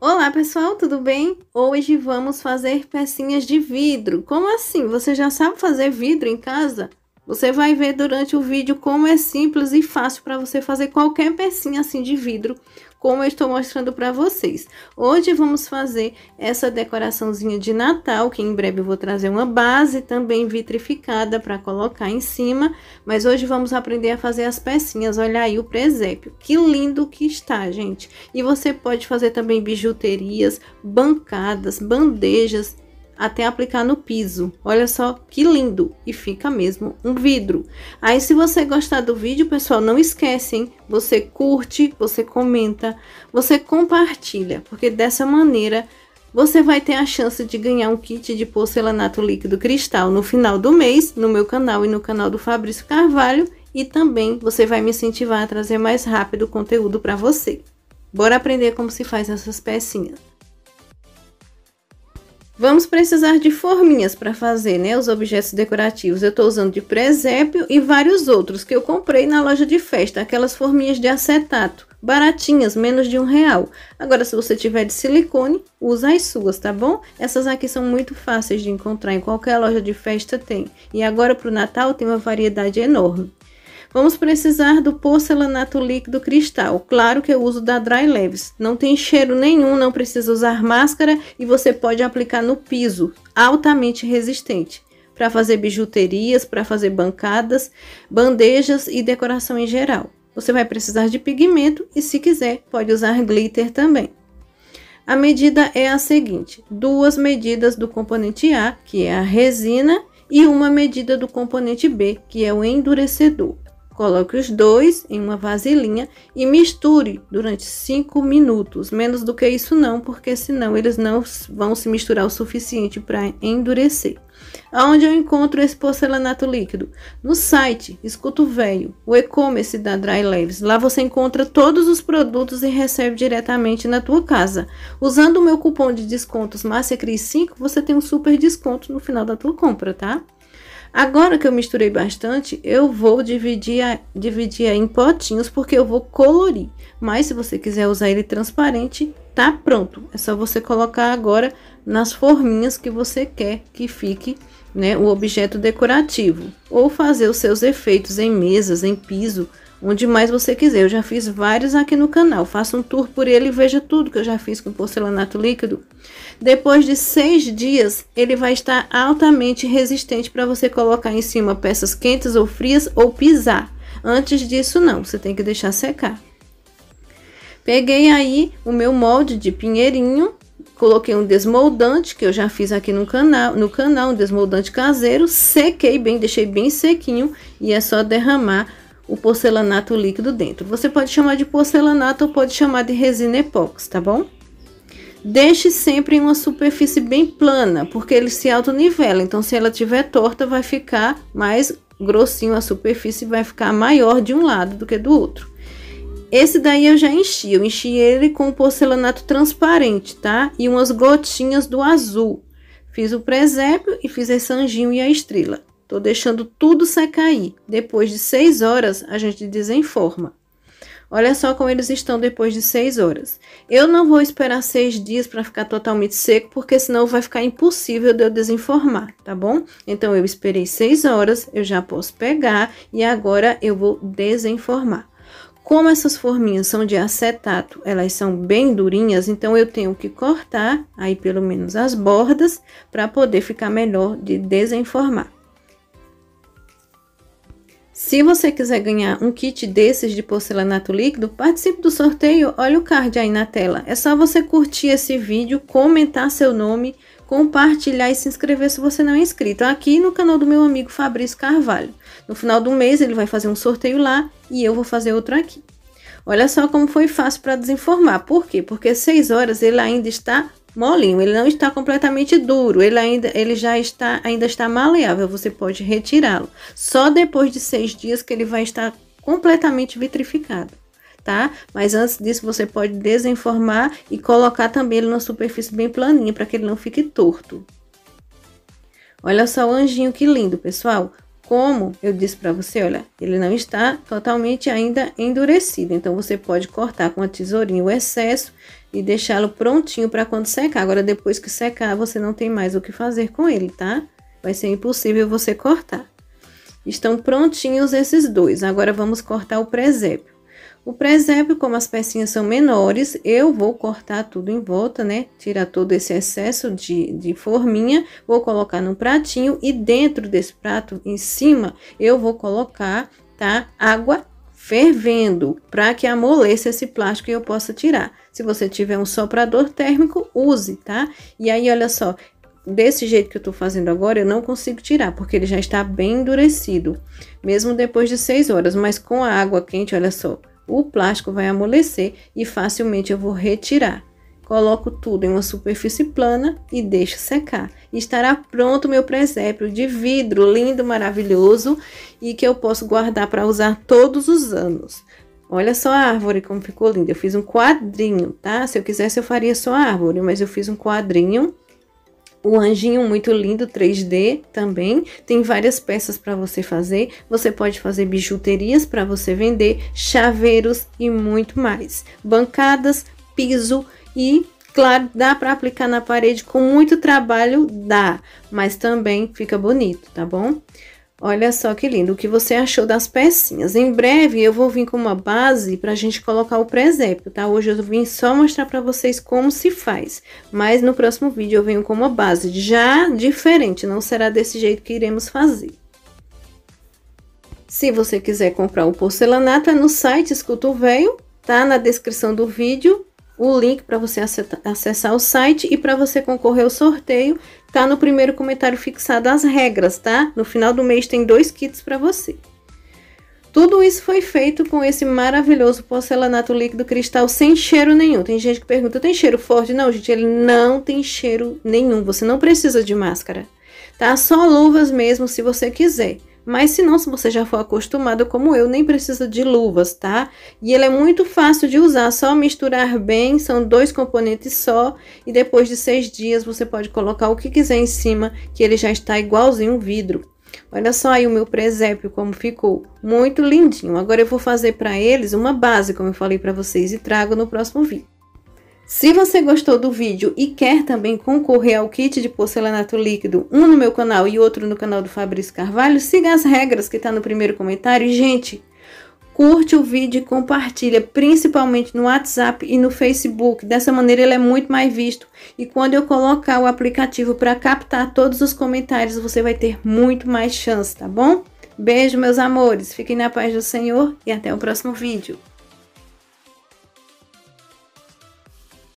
Olá pessoal, tudo bem? Hoje vamos fazer pecinhas de vidro. Como assim? Você já sabe fazer vidro em casa? Você vai ver durante o vídeo como é simples e fácil para você fazer qualquer pecinha assim de vidro, como eu estou mostrando para vocês. Hoje vamos fazer essa decoraçãozinha de Natal, que em breve eu vou trazer uma base também vitrificada para colocar em cima. Mas hoje vamos aprender a fazer as pecinhas. Olha aí o presépio, que lindo que está, gente. E você pode fazer também bijuterias, bancadas, bandejas, até aplicar no piso. Olha só que lindo, e fica mesmo um vidro. Aí, se você gostar do vídeo, pessoal, não esquece, hein? Você curte, você comenta, você compartilha, porque dessa maneira você vai ter a chance de ganhar um kit de porcelanato líquido cristal no final do mês, no meu canal e no canal do Fabrício Carvalho. E também você vai me incentivar a trazer mais rápido conteúdo para você. Bora aprender como se faz essas pecinhas. Vamos precisar de forminhas para fazer, né, os objetos decorativos. Eu estou usando de presépio e vários outros que eu comprei na loja de festa, aquelas forminhas de acetato, baratinhas, menos de R$1. Agora, se você tiver de silicone, usa as suas, tá bom? Essas aqui são muito fáceis de encontrar, em qualquer loja de festa tem. E agora para o Natal tem uma variedade enorme. Vamos precisar do porcelanato líquido cristal. Claro que eu uso da Dry Leaves. Não tem cheiro nenhum, não precisa usar máscara e você pode aplicar no piso, altamente resistente, para fazer bijuterias, para fazer bancadas, bandejas e decoração em geral. Você vai precisar de pigmento e, se quiser, pode usar glitter também. A medida é a seguinte: 2 medidas do componente A, que é a resina, e 1 medida do componente B, que é o endurecedor. Coloque os dois em uma vasilhinha e misture durante 5 minutos. Menos do que isso não, porque senão eles não vão se misturar o suficiente para endurecer. Aonde eu encontro esse porcelanato líquido? No site Escuto Velho, o e-commerce da Dry Leaves. Lá você encontra todos os produtos e recebe diretamente na tua casa. Usando o meu cupom de descontos MárciaCris5, você tem um super desconto no final da tua compra, tá? Agora que eu misturei bastante, eu vou dividir em potinhos, porque eu vou colorir. Mas se você quiser usar ele transparente, tá pronto. É só você colocar agora nas forminhas que você quer que fique, né, o objeto decorativo. Ou fazer os seus efeitos em mesas, em piso, onde mais você quiser. Eu já fiz vários aqui no canal. Faça um tour por ele e veja tudo que eu já fiz com porcelanato líquido. Depois de 6 dias, ele vai estar altamente resistente para você colocar em cima peças quentes ou frias ou pisar. Antes disso, não. Você tem que deixar secar. Peguei aí o meu molde de pinheirinho. Coloquei um desmoldante que eu já fiz aqui no canal, um desmoldante caseiro. Sequei bem, deixei bem sequinho e é só derramar o porcelanato líquido dentro. Você pode chamar de porcelanato ou pode chamar de resina epóxi, tá bom? Deixe sempre em uma superfície bem plana, porque ele se autonivela. Então, se ela estiver torta, vai ficar mais grossinho a superfície, vai ficar maior de um lado do que do outro. Esse daí eu já enchi. Eu enchi ele com porcelanato transparente, tá? E umas gotinhas do azul. Fiz o presépio e fiz esse anjinho e a estrela. Tô deixando tudo secar aí. Depois de 6 horas, a gente desenforma. Olha só como eles estão depois de 6 horas. Eu não vou esperar 6 dias para ficar totalmente seco, porque senão vai ficar impossível de eu desenformar, tá bom? Então, eu esperei 6 horas, eu já posso pegar e agora eu vou desenformar. Como essas forminhas são de acetato, elas são bem durinhas, então eu tenho que cortar aí pelo menos as bordas para poder ficar melhor de desenformar. Se você quiser ganhar um kit desses de porcelanato líquido, participe do sorteio, olha o card aí na tela. É só você curtir esse vídeo, comentar seu nome, compartilhar e se inscrever se você não é inscrito aqui no canal do meu amigo Fabrício Carvalho. No final do mês ele vai fazer um sorteio lá e eu vou fazer outro aqui. Olha só como foi fácil para desenformar. Por quê? Porque 6 horas ele ainda está molinho, ele não está completamente duro, ele ainda está maleável, você pode retirá-lo. Só depois de 6 dias que ele vai estar completamente vitrificado, tá? Mas antes disso você pode desenformar e colocar também ele numa superfície bem planinha para que ele não fique torto. Olha só o anjinho, que lindo, pessoal. Como eu disse para você, olha, ele não está totalmente ainda endurecido, então você pode cortar com a tesourinha o excesso e deixá-lo prontinho para quando secar. Agora, depois que secar, você não tem mais o que fazer com ele, tá? Vai ser impossível você cortar. Estão prontinhos esses dois. Agora, vamos cortar o presépio. O presépio, como as pecinhas são menores, eu vou cortar tudo em volta, né? Tirar todo esse excesso de forminha, vou colocar no pratinho e dentro desse prato, em cima, eu vou colocar, tá? Água fervendo, para que amoleça esse plástico e eu possa tirar. Se você tiver um soprador térmico, use, tá? E aí, olha só, desse jeito que eu tô fazendo agora, eu não consigo tirar, porque ele já está bem endurecido, mesmo depois de 6 horas, mas com a água quente, olha só, o plástico vai amolecer e facilmente eu vou retirar. Coloco tudo em uma superfície plana e deixo secar. Estará pronto o meu presépio de vidro lindo, maravilhoso e que eu posso guardar para usar todos os anos. Olha só a árvore como ficou linda. Eu fiz um quadrinho, tá? Se eu quisesse eu faria só a árvore, mas eu fiz um quadrinho. O anjinho muito lindo, 3D também. Tem várias peças para você fazer. Você pode fazer bijuterias para você vender, chaveiros e muito mais. Bancadas, piso e, claro, dá para aplicar na parede com muito trabalho, dá. Mas também fica bonito, tá bom? Olha só que lindo, o que você achou das pecinhas? Em breve eu vou vir com uma base para a gente colocar o presépio, tá? Hoje eu vim só mostrar para vocês como se faz, mas no próximo vídeo eu venho com uma base já diferente, não será desse jeito que iremos fazer. Se você quiser comprar o porcelanato, é no site Escuta o Véio, tá? Na descrição do vídeo, o link para você acessar o site e para você concorrer ao sorteio, tá no primeiro comentário fixado as regras, tá? No final do mês tem 2 kits para você. Tudo isso foi feito com esse maravilhoso porcelanato líquido cristal sem cheiro nenhum. Tem gente que pergunta, tem cheiro forte? Não, gente, ele não tem cheiro nenhum. Você não precisa de máscara, tá? Só luvas mesmo se você quiser. Mas se não, se você já for acostumado como eu, nem precisa de luvas, tá? E ele é muito fácil de usar, só misturar bem, são 2 componentes só. E depois de 6 dias você pode colocar o que quiser em cima, que ele já está igualzinho um vidro. Olha só aí o meu presépio como ficou, muito lindinho. Agora eu vou fazer para eles uma base, como eu falei para vocês, e trago no próximo vídeo. Se você gostou do vídeo e quer também concorrer ao kit de porcelanato líquido, um no meu canal e outro no canal do Fabrício Carvalho, siga as regras que tá no primeiro comentário. E, gente, curte o vídeo e compartilha, principalmente no WhatsApp e no Facebook. Dessa maneira ele é muito mais visto. E quando eu colocar o aplicativo para captar todos os comentários, você vai ter muito mais chance, tá bom? Beijo, meus amores. Fiquem na paz do Senhor e até o próximo vídeo.